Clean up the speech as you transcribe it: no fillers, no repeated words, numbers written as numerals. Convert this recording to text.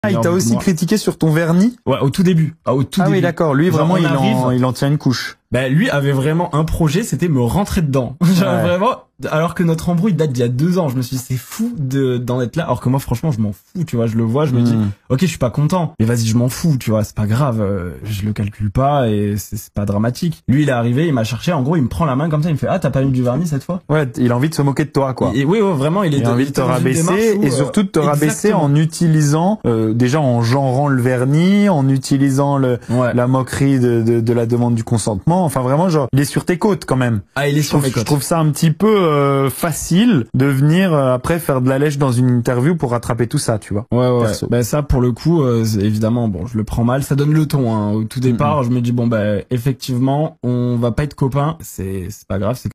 Ah, il t'a aussi critiqué sur ton vernis? Ouais, au tout début. Au tout début. Oui, d'accord. Lui, vraiment, il en tient une couche. Bah, lui avait vraiment un projet, c'était me rentrer dedans. Genre, vraiment, alors que notre embrouille date d'il y a 2 ans. Je me suis dit, c'est fou d'en être là. Alors que moi, franchement, je m'en fous, tu vois. Je le vois, je me dis, ok, je suis pas content. Mais vas-y, je m'en fous, tu vois. C'est pas grave. Je le calcule pas et c'est pas dramatique. Lui, il est arrivé, il m'a cherché. En gros, il me prend la main comme ça, il me fait, ah, t'as pas mis du vernis cette fois? Ouais, il a envie de se moquer de toi, quoi. Et oui, vraiment, il a envie de te rabaisser et surtout de te rabaisser en utilisant, déjà en genrant le vernis, en utilisant la moquerie de la demande du consentement. Enfin, vraiment, genre, il est sur tes côtes quand même. Ah, il est sur mes côtes. Je trouve ça un petit peu facile de venir après faire de la lèche dans une interview pour rattraper tout ça, tu vois. Ouais. Ben ça, pour le coup, évidemment, bon, je le prends mal. Ça donne le ton. Hein. Au tout départ, je me dis bon, ben effectivement, on va pas être copains. C'est pas grave. C'est